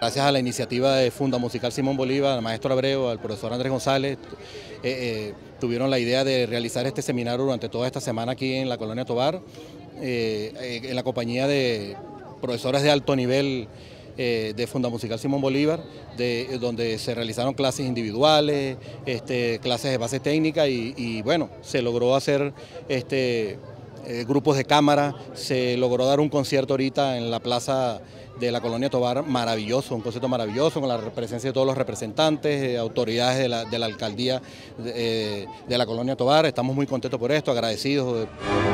Gracias a la iniciativa de Funda Musical Simón Bolívar, al maestro Abreu, al profesor Andrés González, tuvieron la idea de realizar este seminario durante toda esta semana aquí en la Colonia Tovar, en la compañía de profesores de alto nivel de Funda Musical Simón Bolívar, donde se realizaron clases individuales, clases de base técnica y bueno, se logró hacer grupos de cámara, se logró dar un concierto ahorita en la plaza de la Colonia Tovar, maravilloso, un concierto maravilloso con la presencia de todos los representantes, autoridades de la alcaldía de la Colonia Tovar. Estamos muy contentos por esto, agradecidos.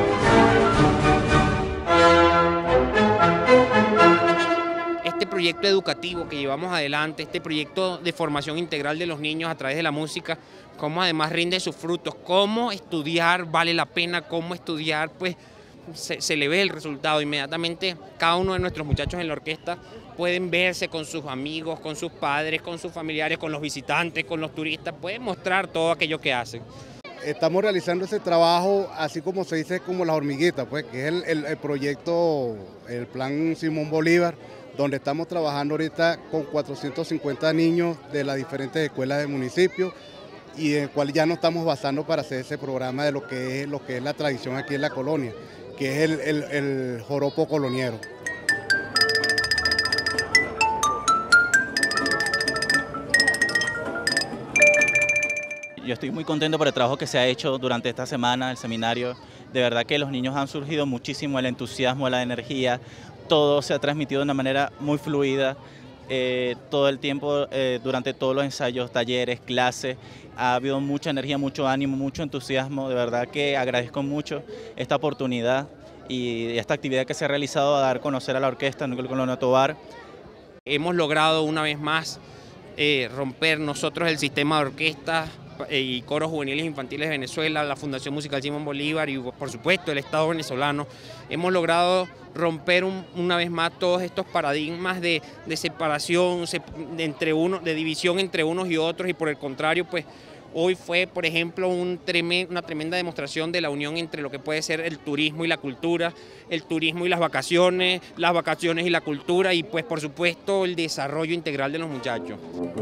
Este proyecto educativo que llevamos adelante, este proyecto de formación integral de los niños a través de la música, cómo además rinde sus frutos, cómo estudiar vale la pena, cómo estudiar pues se le ve el resultado inmediatamente. Cada uno de nuestros muchachos en la orquesta pueden verse con sus amigos, con sus padres, con sus familiares, con los visitantes, con los turistas, pueden mostrar todo aquello que hacen. Estamos realizando ese trabajo, así como se dice, como las hormiguitas, pues, que es el proyecto, el plan Simón Bolívar, donde estamos trabajando ahorita con 450 niños de las diferentes escuelas del municipio y en el cual ya nos estamos basando para hacer ese programa de lo que es la tradición aquí en la colonia, que es el joropo coloniero. Yo estoy muy contento por el trabajo que se ha hecho durante esta semana, el seminario. De verdad que los niños han surgido muchísimo, el entusiasmo, la energía, todo se ha transmitido de una manera muy fluida. Todo el tiempo, durante todos los ensayos, talleres, clases, ha habido mucha energía, mucho ánimo, mucho entusiasmo. De verdad que agradezco mucho esta oportunidad y esta actividad que se ha realizado a dar a conocer a la orquesta Núcleo Colonia Tovar. Hemos logrado una vez más romper nosotros el sistema de orquestas y coros juveniles infantiles de Venezuela, la Fundación Musical Simón Bolívar y por supuesto el Estado venezolano. Hemos logrado romper una vez más todos estos paradigmas de separación, de división entre unos y otros, y por el contrario, pues hoy fue, por ejemplo, una tremenda demostración de la unión entre lo que puede ser el turismo y la cultura, el turismo y las vacaciones y la cultura, y pues por supuesto el desarrollo integral de los muchachos.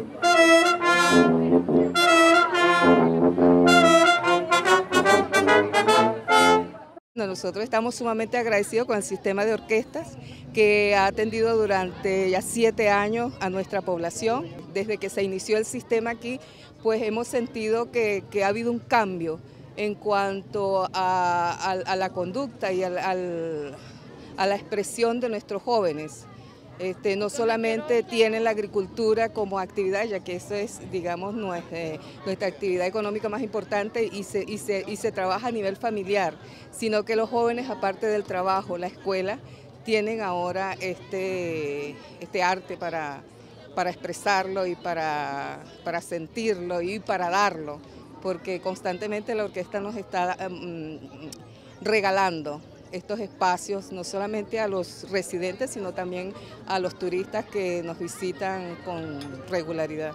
Nosotros estamos sumamente agradecidos con el sistema de orquestas que ha atendido durante ya 7 años a nuestra población. Desde que se inició el sistema aquí, pues hemos sentido que ha habido un cambio en cuanto a la conducta y a la expresión de nuestros jóvenes. No solamente tienen la agricultura como actividad, ya que eso es, digamos, nuestra actividad económica más importante y se trabaja a nivel familiar, sino que los jóvenes, aparte del trabajo, la escuela, tienen ahora este arte para expresarlo y para sentirlo y para darlo, porque constantemente la orquesta nos está regalando estos espacios, no solamente a los residentes, sino también a los turistas que nos visitan con regularidad.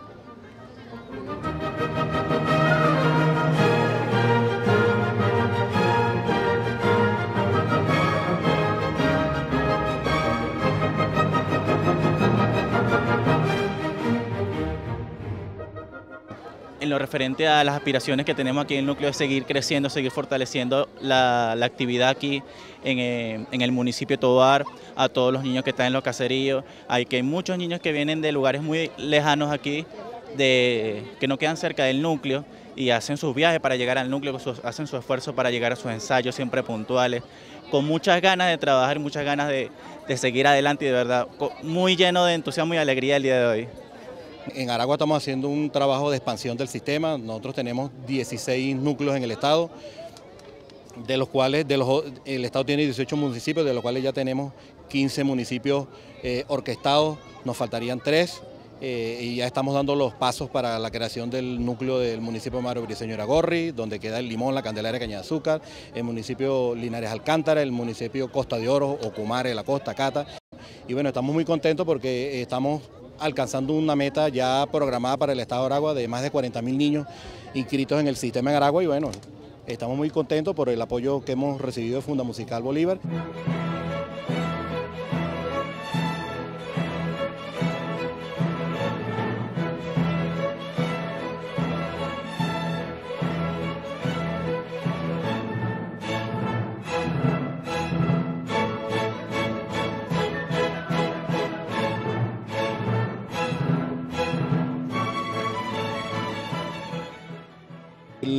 En lo referente a las aspiraciones que tenemos aquí en el núcleo es seguir creciendo, seguir fortaleciendo la actividad aquí en el municipio de Tovar, a todos los niños que están en los caseríos. Hay muchos niños que vienen de lugares muy lejanos aquí, que no quedan cerca del núcleo y hacen sus viajes para llegar al núcleo, hacen su esfuerzo para llegar a sus ensayos siempre puntuales, con muchas ganas de trabajar, muchas ganas de seguir adelante y de verdad muy lleno de entusiasmo y alegría el día de hoy. En Aragua estamos haciendo un trabajo de expansión del sistema. Nosotros tenemos 16 núcleos en el estado, de los cuales el estado tiene 18 municipios, de los cuales ya tenemos 15 municipios orquestados, nos faltarían 3 y ya estamos dando los pasos para la creación del núcleo del municipio de Mario Briceño Iragorri, donde queda el Limón, la Candelaria, Caña de Azúcar, el municipio Linares Alcántara, el municipio Costa de Oro, Ocumare, La Costa, Cata. Y bueno, estamos muy contentos porque estamos alcanzando una meta ya programada para el estado de Aragua de más de 40.000 niños inscritos en el sistema en Aragua y bueno, estamos muy contentos por el apoyo que hemos recibido de Funda Musical Bolívar.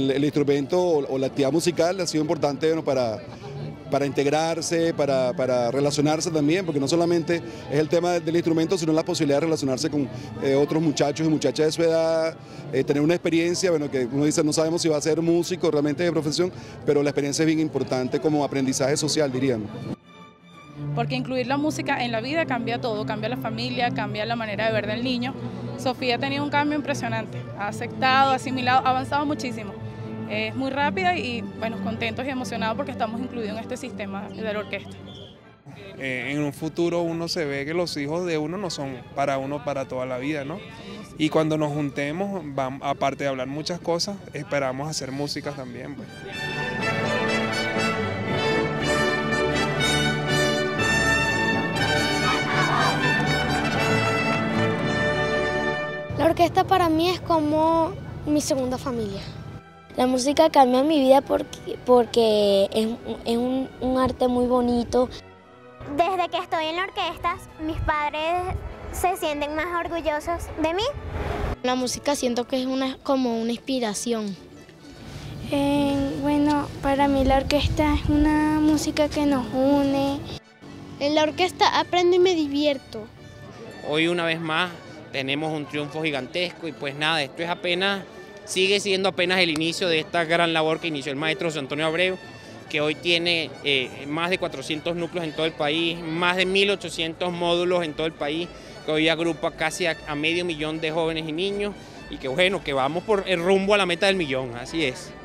el instrumento o la actividad musical ha sido importante, bueno, para integrarse, para relacionarse también, porque no solamente es el tema del instrumento, sino la posibilidad de relacionarse con otros muchachos y muchachas de su edad, tener una experiencia, bueno, que uno dice, no sabemos si va a ser músico realmente de profesión, pero la experiencia es bien importante como aprendizaje social, diríamos. Porque incluir la música en la vida cambia todo, cambia la familia, cambia la manera de ver del niño. Sofía ha tenido un cambio impresionante, ha aceptado, ha asimilado, ha avanzado muchísimo. Es muy rápida y bueno, contentos y emocionados porque estamos incluidos en este sistema de la orquesta. En un futuro uno se ve que los hijos de uno no son para uno para toda la vida, ¿no? Y cuando nos juntemos, aparte de hablar muchas cosas, esperamos hacer música también, pues. La orquesta para mí es como mi segunda familia. La música cambia mi vida porque es un arte muy bonito. Desde que estoy en la orquesta, mis padres se sienten más orgullosos de mí. La música siento que es como una inspiración. Bueno, para mí la orquesta es una música que nos une. En la orquesta aprendo y me divierto. Hoy una vez más tenemos un triunfo gigantesco y pues nada, esto es sigue siendo apenas el inicio de esta gran labor que inició el maestro José Antonio Abreu, que hoy tiene más de 400 núcleos en todo el país, más de 1.800 módulos en todo el país, que hoy agrupa casi a 500.000 de jóvenes y niños y que bueno, que vamos por el rumbo a la meta del millón, así es.